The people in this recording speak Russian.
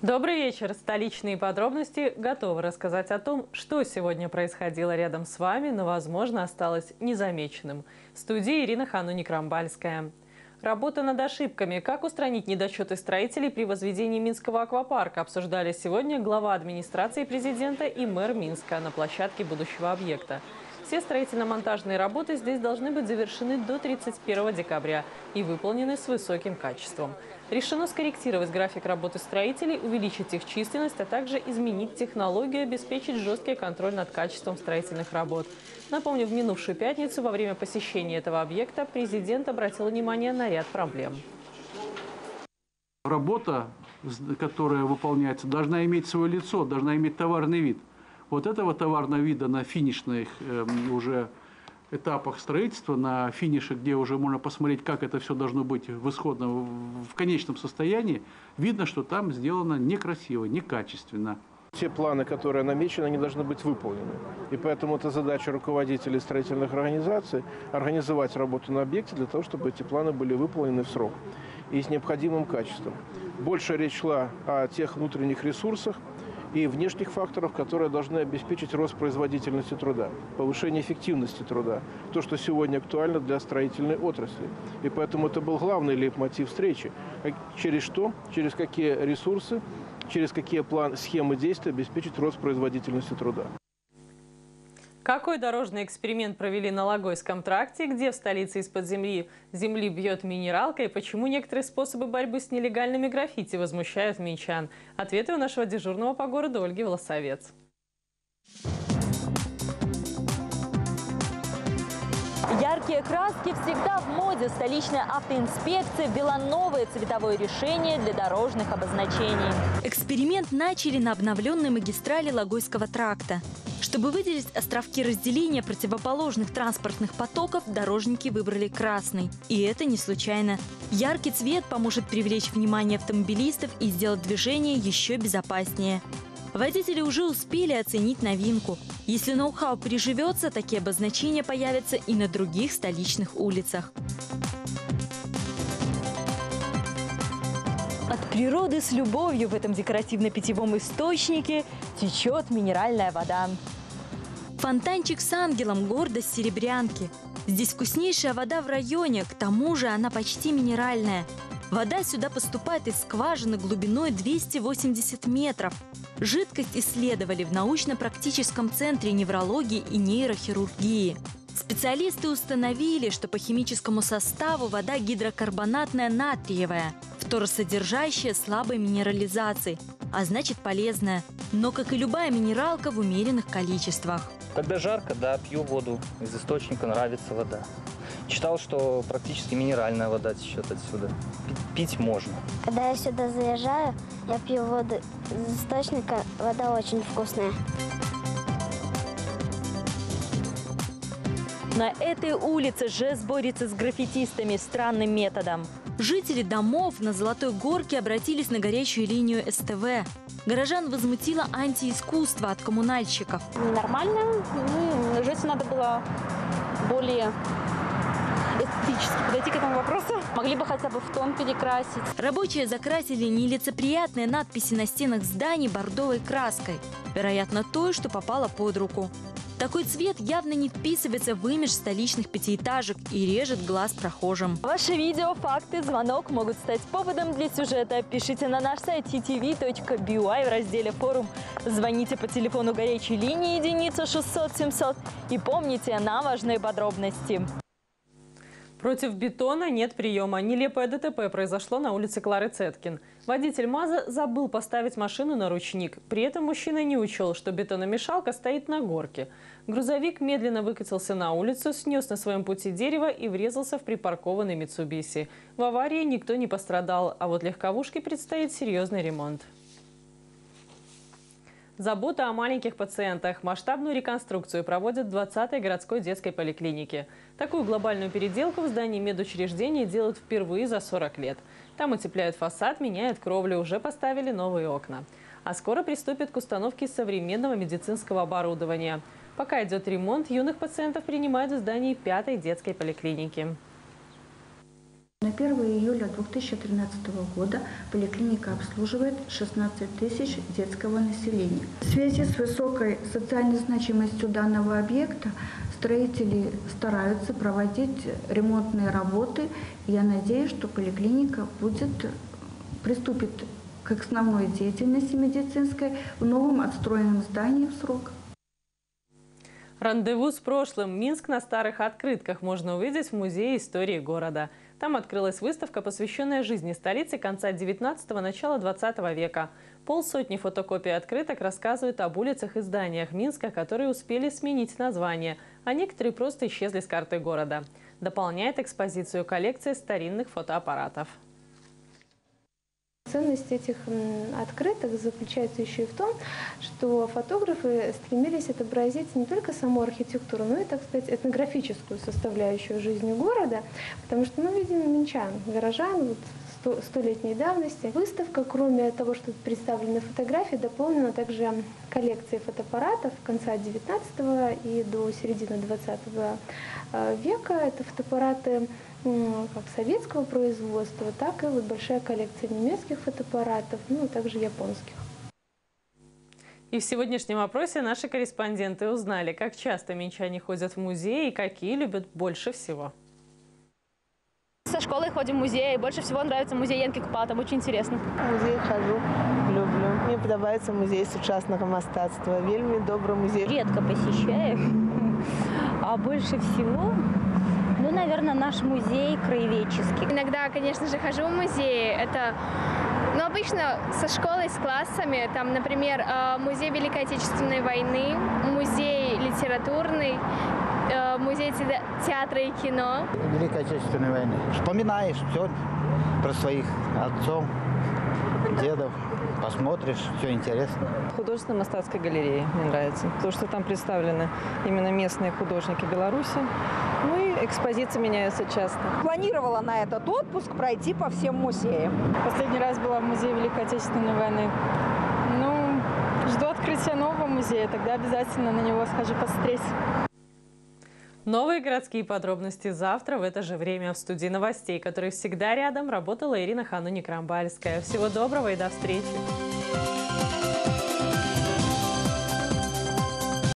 Добрый вечер. Столичные подробности готовы рассказать о том, что сегодня происходило рядом с вами, но, возможно, осталось незамеченным. В студии Ирина Хануни-Крамбальская. Работа над ошибками. Как устранить недочеты строителей при возведении Минского аквапарка обсуждали сегодня глава администрации президента и мэр Минска на площадке будущего объекта. Все строительно-монтажные работы здесь должны быть завершены до 31 декабря и выполнены с высоким качеством. Решено скорректировать график работы строителей, увеличить их численность, а также изменить технологию, обеспечить жесткий контроль над качеством строительных работ. Напомню, в минувшую пятницу во время посещения этого объекта президент обратил внимание на ряд проблем. Работа, которая выполняется, должна иметь свое лицо, должна иметь товарный вид. Вот этого товарного вида на финишных уже этапах строительства, на финише, где уже можно посмотреть, как это все должно быть в конечном состоянии, видно, что там сделано некрасиво, некачественно. Те планы, которые намечены, они должны быть выполнены. И поэтому это задача руководителей строительных организаций – организовать работу на объекте для того, чтобы эти планы были выполнены в срок и с необходимым качеством. Больше речь шла о тех внутренних ресурсах и внешних факторов, которые должны обеспечить рост производительности труда, повышение эффективности труда. То, что сегодня актуально для строительной отрасли. И поэтому это был главный лейтмотив встречи. Через что, через какие ресурсы, через какие схемы действий обеспечить рост производительности труда. Какой дорожный эксперимент провели на Логойском тракте, где в столице из-под земли бьет минералка и почему некоторые способы борьбы с нелегальными граффити возмущают минчан? Ответы у нашего дежурного по городу Ольги Волосовец. Яркие краски всегда в моде. Столичная автоинспекция ввела новое цветовое решение для дорожных обозначений. Эксперимент начали на обновленной магистрали Логойского тракта. Чтобы выделить островки разделения противоположных транспортных потоков, дорожники выбрали красный. И это не случайно. Яркий цвет поможет привлечь внимание автомобилистов и сделать движение еще безопаснее. Водители уже успели оценить новинку. Если ноу-хау приживется, такие обозначения появятся и на других столичных улицах. От природы с любовью в этом декоративно-питьевом источнике течет минеральная вода. Фонтанчик с ангелом – гордость серебрянки. Здесь вкуснейшая вода в районе, к тому же она почти минеральная. Вода сюда поступает из скважины глубиной 280 метров. Жидкость исследовали в научно-практическом центре неврологии и нейрохирургии. Специалисты установили, что по химическому составу вода гидрокарбонатная натриевая, фторосодержащая слабой минерализации, а значит полезная, но, как и любая минералка, в умеренных количествах. Когда жарко, да, пью воду из источника, нравится вода. Читал, что практически минеральная вода течет отсюда. Пить можно. Когда я сюда заезжаю, я пью воду из источника, вода очень вкусная. На этой улице ЖЭС борется с граффитистами странным методом. Жители домов на Золотой Горке обратились на горячую линию СТВ. Горожан возмутило антиискусство от коммунальщиков. Нормально. Жить надо было более эстетически подойти к этому вопросу. Могли бы хотя бы в тон перекрасить. Рабочие закрасили нелицеприятные надписи на стенах зданий бордовой краской. Вероятно, той, что попала под руку. Такой цвет явно не вписывается в имидж столичных пятиэтажек и режет глаз прохожим. Ваши видео, факты, звонок могут стать поводом для сюжета. Пишите на наш сайт ttv.by в разделе «Форум». Звоните по телефону горячей линии единица 600 700 и помните, нам важны подробности. Против бетона нет приема. Нелепое ДТП произошло на улице Клары Цеткин. Водитель МАЗа забыл поставить машину на ручник. При этом мужчина не учел, что бетономешалка стоит на горке. Грузовик медленно выкатился на улицу, снес на своем пути дерево и врезался в припаркованный Митсубиси. В аварии никто не пострадал, а вот легковушке предстоит серьезный ремонт. Забота о маленьких пациентах. Масштабную реконструкцию проводят в 20-й городской детской поликлинике. Такую глобальную переделку в здании медучреждения делают впервые за 40 лет. Там утепляют фасад, меняют кровлю, уже поставили новые окна. А скоро приступят к установке современного медицинского оборудования. Пока идет ремонт, юных пациентов принимают в здании 5-й детской поликлиники. На 1 июля 2013 года поликлиника обслуживает 16 тысяч детского населения. В связи с высокой социальной значимостью данного объекта строители стараются проводить ремонтные работы. Я надеюсь, что поликлиника приступит к основной деятельности медицинской в новом отстроенном здании в срок. Рандеву с прошлым. Минск на старых открытках можно увидеть в Музее истории города. Там открылась выставка, посвященная жизни столицы конца 19-го, начала 20 века. Полсотни фотокопий открыток рассказывают об улицах и зданиях Минска, которые успели сменить название, а некоторые просто исчезли с карты города. Дополняет экспозицию коллекция старинных фотоаппаратов. Ценность этих открыток заключается еще и в том, что фотографы стремились отобразить не только саму архитектуру, но и, так сказать, этнографическую составляющую жизни города, потому что мы видим минчан, горожан столетней давности. Выставка, кроме того, что представлены фотографии, дополнена также коллекцией фотоаппаратов конца 19 и до середины 20 века. Это фотоаппараты как советского производства, так и большая коллекция немецких фотоаппаратов, а также японских. И в сегодняшнем опросе наши корреспонденты узнали, как часто минчане ходят в музеи и какие любят больше всего. Со школой ходим в музей. Больше всего нравится музей Янки Купала. Там очень интересно. В музей хожу, люблю. Мне подобается музей сучасного мастацтва. Вельми добрый музей. Редко посещаю. А больше всего, наверное, наш музей краеведческий. Иногда, конечно же, хожу в музеи. Это, обычно со школой, с классами. Там, например, музей Великой Отечественной войны, музей литературный, музей театра и кино. Великой Отечественной войны. Вспоминаешь все про своих отцов, дедов. Посмотришь, все интересно. Художественная мастацкая галерея мне нравится, потому что там представлены именно местные художники Беларуси. И экспозиции меняются часто. Планировала на этот отпуск пройти по всем музеям. Последний раз была в музее Великой Отечественной войны. Жду открытия нового музея, тогда обязательно на него схожу посмотреть. Новые городские подробности завтра в это же время. В студии новостей, которой всегда рядом, работала Ирина Хануни-Крамбальская. Всего доброго и до встречи!